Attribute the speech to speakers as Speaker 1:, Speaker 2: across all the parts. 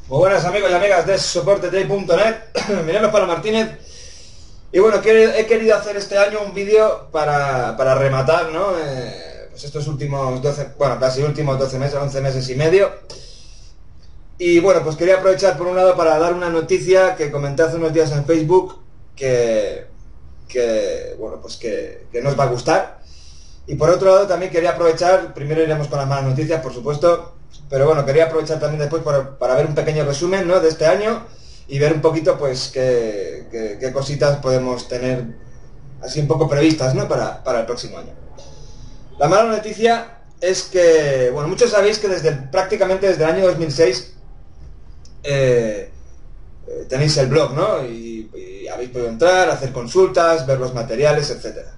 Speaker 1: Muy buenas amigos y amigas de soportetei.net. Mi nombre es Pablo Martínez. Y bueno, he querido hacer este año un vídeo para rematar, ¿no? Pues estos últimos 12, bueno, casi últimos 12 meses, 11 meses y medio. Y bueno, pues quería aprovechar por un lado para dar una noticia que comenté hace unos días en Facebook bueno, pues que no os va a gustar. Y por otro lado también quería aprovechar, primero iremos con las malas noticias, por supuesto, pero bueno, quería aprovechar también después para ver un pequeño resumen, ¿no?, de este año y ver un poquito pues qué cositas podemos tener así un poco previstas, ¿no?, para el próximo año. La mala noticia es que, bueno, muchos sabéis que prácticamente desde el año 2006 tenéis el blog, ¿no? Y habéis podido entrar, hacer consultas, ver los materiales, etcétera.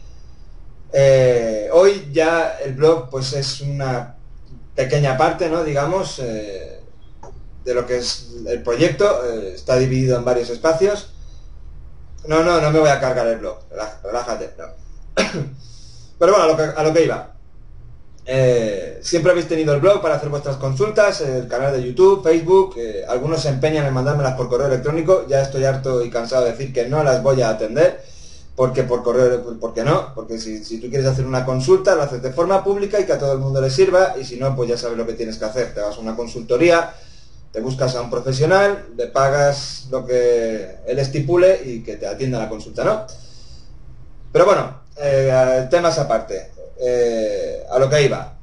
Speaker 1: Hoy ya el blog pues es una pequeña parte, ¿no?, digamos, de lo que es el proyecto. Está dividido en varios espacios. No me voy a cargar el blog, relájate, no. Pero bueno, a lo que iba. Siempre habéis tenido el blog para hacer vuestras consultas, el canal de YouTube, Facebook. Algunos se empeñan en mandármelas por correo electrónico. Ya estoy harto y cansado de decir que no las voy a atender, porque por correo, porque no, porque si tú quieres hacer una consulta, lo haces de forma pública y que a todo el mundo le sirva, y si no, pues ya sabes lo que tienes que hacer. Te vas a una consultoría, te buscas a un profesional, le pagas lo que él estipule y que te atienda la consulta, ¿no? Pero bueno, temas aparte. A lo que iba.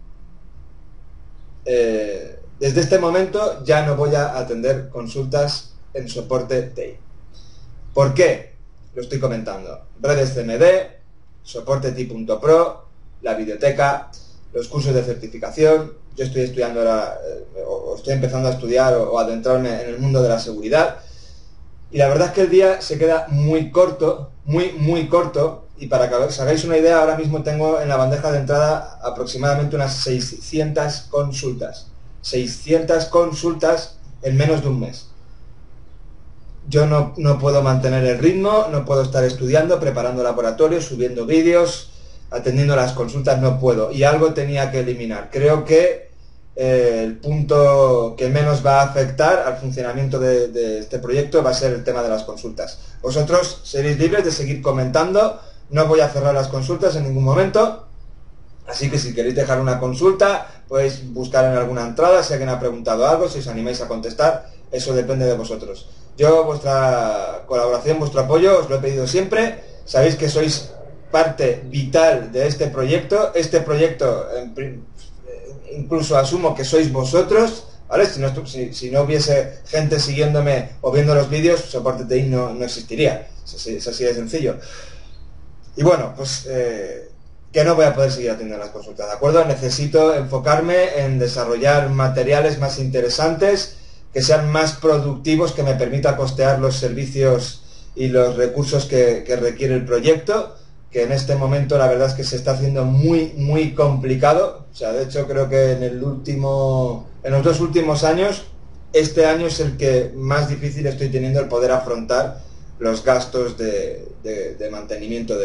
Speaker 1: Desde este momento ya no voy a atender consultas en soporte TI. ¿Por qué? Lo estoy comentando. Redes CMD, soportetei.pro, la biblioteca, los cursos de certificación. Yo estoy estudiando ahora, o estoy empezando a estudiar o adentrarme en el mundo de la seguridad. Y la verdad es que el día se queda muy corto, muy corto. Y para que os hagáis una idea, ahora mismo tengo en la bandeja de entrada aproximadamente unas 600 consultas. 600 consultas en menos de un mes. Yo no puedo mantener el ritmo, no puedo estar estudiando, preparando laboratorios, subiendo vídeos, atendiendo las consultas, no puedo. Y algo tenía que eliminar. Creo que el punto que menos va a afectar al funcionamiento de este proyecto va a ser el tema de las consultas. Vosotros seréis libres de seguir comentando, no voy a cerrar las consultas en ningún momento. Así que si queréis dejar una consulta, podéis buscar en alguna entrada, si alguien ha preguntado algo, si os animáis a contestar, eso depende de vosotros. Yo, vuestra colaboración, vuestro apoyo, os lo he pedido siempre. Sabéis que sois parte vital de este proyecto. Este proyecto, incluso asumo que sois vosotros, ¿vale? Si no hubiese gente siguiéndome o viendo los vídeos, Soporte TI no existiría. Es así de sencillo. Y bueno, pues que no voy a poder seguir atendiendo las consultas, ¿de acuerdo? Necesito enfocarme en desarrollar materiales más interesantes, que sean más productivos, que me permita costear los servicios y los recursos que requiere el proyecto, que en este momento la verdad es que se está haciendo muy complicado. O sea, de hecho creo que en los 2 últimos años, este año es el que más difícil estoy teniendo el poder afrontar los gastos de mantenimiento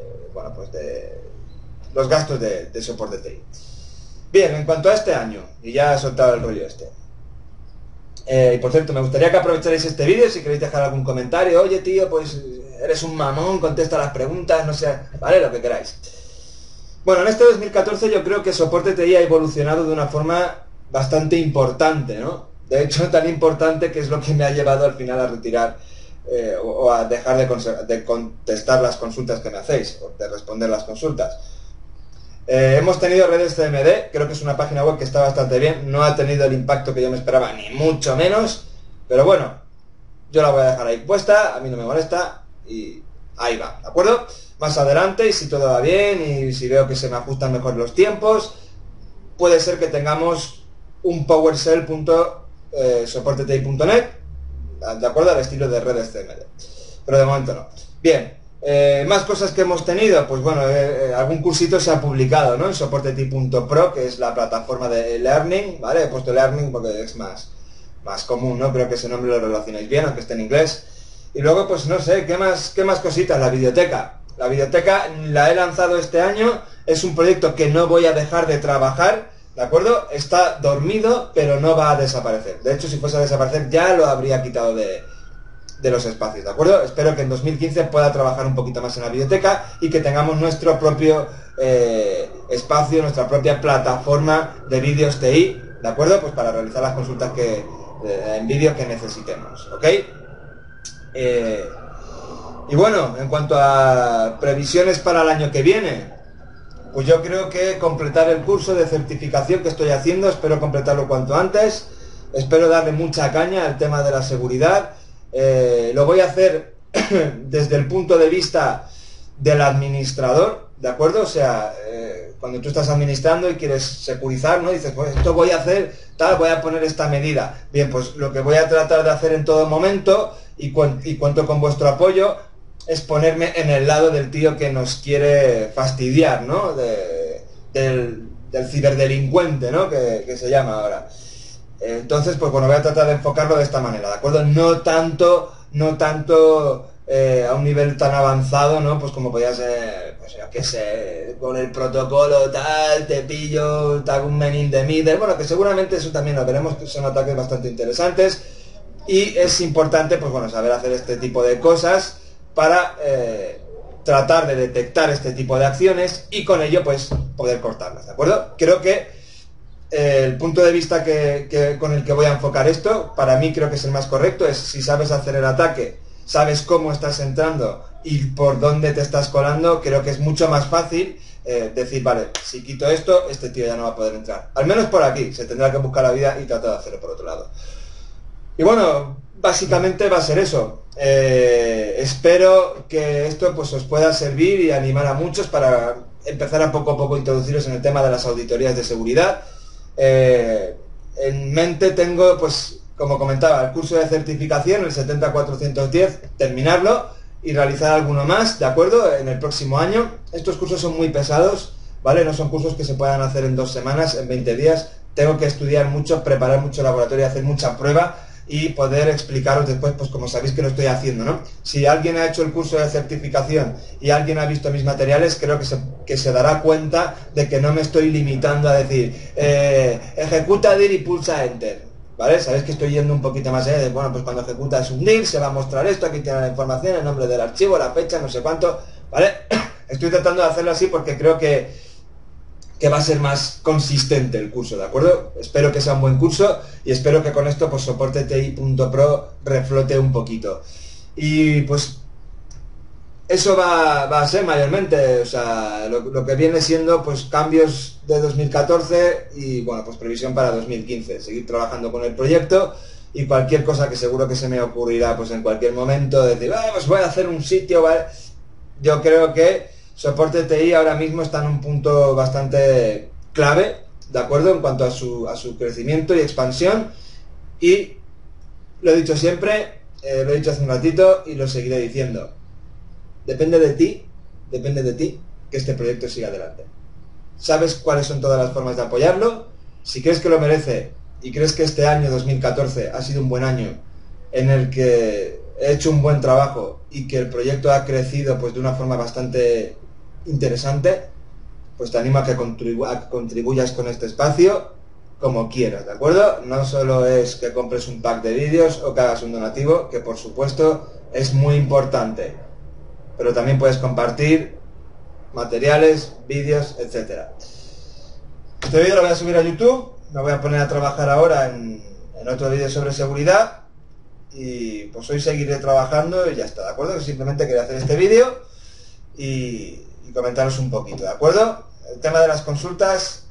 Speaker 1: los gastos de soporte TI. Bien, en cuanto a este año, y ya he soltado el rollo este. Y por cierto, me gustaría que aprovecharais este vídeo si queréis dejar algún comentario. Oye tío, pues eres un mamón, contesta las preguntas, no sé, vale, lo que queráis. Bueno, en este 2014 yo creo que Soporte TI ha evolucionado de una forma bastante importante, ¿no? De hecho, tan importante que es lo que me ha llevado al final a retirar o a dejar de contestar las consultas que me hacéis, o de responder las consultas. Hemos tenido redes CMD, creo que es una página web que está bastante bien, no ha tenido el impacto que yo me esperaba, ni mucho menos, pero bueno, yo la voy a dejar ahí puesta, a mí no me molesta, y ahí va, ¿de acuerdo? Más adelante, y si todo va bien, y si veo que se me ajustan mejor los tiempos, puede ser que tengamos un PowerShell.soportetei.net, de acuerdo al estilo de redes CMD, pero de momento no. Bien. Más cosas que hemos tenido, pues bueno, algún cursito se ha publicado, ¿no? En soportetei.pro, que es la plataforma de learning, ¿vale? He puesto learning porque es más común, ¿no? Creo que ese nombre lo relacionáis bien, aunque esté en inglés. Y luego, pues no sé, ¿qué más cositas? La biblioteca. La biblioteca la he lanzado este año, es un proyecto que no voy a dejar de trabajar, ¿de acuerdo? Está dormido, pero no va a desaparecer. De hecho, si fuese a desaparecer, ya lo habría quitado de los espacios, ¿de acuerdo? Espero que en 2015 pueda trabajar un poquito más en la biblioteca y que tengamos nuestro propio espacio, nuestra propia plataforma de vídeos TI, ¿de acuerdo? Pues para realizar las consultas en vídeo que necesitemos, ¿ok? Y bueno, en cuanto a previsiones para el año que viene, pues yo creo que completar el curso de certificación que estoy haciendo, espero completarlo cuanto antes, espero darle mucha caña al tema de la seguridad. Lo voy a hacer desde el punto de vista del administrador, ¿de acuerdo? O sea, cuando tú estás administrando y quieres securizar, ¿no? Dices, pues esto voy a hacer, tal, voy a poner esta medida. Bien, pues lo que voy a tratar de hacer en todo momento, y cuento con vuestro apoyo, es ponerme en el lado del tío que nos quiere fastidiar, ¿no? Del ciberdelincuente, ¿no? Que se llama ahora. Entonces, pues bueno, voy a tratar de enfocarlo de esta manera, ¿de acuerdo? No tanto a un nivel tan avanzado, ¿no? Pues como podía ser, pues yo qué sé, con el protocolo tal, te pillo, te hago un man in the middle, bueno, que seguramente eso también lo veremos, que son ataques bastante interesantes, y es importante, pues bueno, saber hacer este tipo de cosas para tratar de detectar este tipo de acciones y con ello, pues, poder cortarlas, ¿de acuerdo? Creo que el punto de vista con el que voy a enfocar esto, para mí creo que es el más correcto, es si sabes hacer el ataque, sabes cómo estás entrando y por dónde te estás colando, creo que es mucho más fácil decir, vale, si quito esto, este tío ya no va a poder entrar. Al menos por aquí, se tendrá que buscar la vida y tratar de hacerlo por otro lado. Y bueno, básicamente va a ser eso. Espero que esto pues os pueda servir y animar a muchos para empezar a poco introduciros en el tema de las auditorías de seguridad. En mente tengo, pues, como comentaba, el curso de certificación, el 70410, terminarlo y realizar alguno más, ¿de acuerdo? En el próximo año. Estos cursos son muy pesados, ¿vale? No son cursos que se puedan hacer en 2 semanas, en 20 días. Tengo que estudiar mucho, preparar mucho laboratorio, hacer mucha prueba y poder explicaros después, pues como sabéis que lo estoy haciendo, ¿no? Si alguien ha hecho el curso de certificación y alguien ha visto mis materiales, creo que se dará cuenta de que no me estoy limitando a decir ejecuta dir y pulsa enter, ¿vale? Sabéis que estoy yendo un poquito más allá de, bueno, pues cuando ejecutas un dir se va a mostrar esto, aquí tiene la información, el nombre del archivo, la fecha, no sé cuánto, ¿vale? Estoy tratando de hacerlo así porque creo que va a ser más consistente el curso, ¿de acuerdo? Espero que sea un buen curso y espero que con esto pues soporteti.pro reflote un poquito. Y pues eso va a ser mayormente, o sea, lo que viene siendo pues cambios de 2014 y bueno, pues previsión para 2015, seguir trabajando con el proyecto y cualquier cosa que seguro que se me ocurrirá pues en cualquier momento, decir, pues voy a hacer un sitio, ¿vale? Yo creo que Soporte TI ahora mismo está en un punto bastante clave, ¿de acuerdo? En cuanto a su crecimiento y expansión. Y lo he dicho siempre, lo he dicho hace un ratito y lo seguiré diciendo. Depende de ti que este proyecto siga adelante. ¿Sabes cuáles son todas las formas de apoyarlo? Si crees que lo merece y crees que este año 2014 ha sido un buen año en el que he hecho un buen trabajo y que el proyecto ha crecido pues de una forma bastante interesante, pues te animo a que contribuyas con este espacio como quieras, ¿de acuerdo? No solo es que compres un pack de vídeos o que hagas un donativo, que por supuesto es muy importante, pero también puedes compartir materiales, vídeos, etcétera. Este vídeo lo voy a subir a YouTube, me voy a poner a trabajar ahora en otro vídeo sobre seguridad y pues hoy seguiré trabajando y ya está, ¿de acuerdo? Simplemente quería hacer este vídeo y comentaros un poquito, ¿de acuerdo? El tema de las consultas,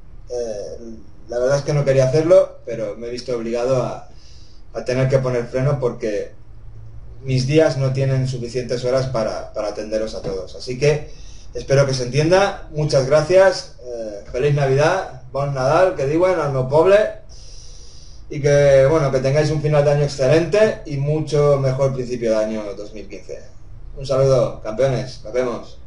Speaker 1: la verdad es que no quería hacerlo, pero me he visto obligado a tener que poner freno porque mis días no tienen suficientes horas para atenderos a todos. Así que espero que se entienda. Muchas gracias, feliz Navidad, bon Nadal, que digan, al meu poble, y que, bueno, que tengáis un final de año excelente y mucho mejor principio de año 2015. Un saludo, campeones, nos vemos.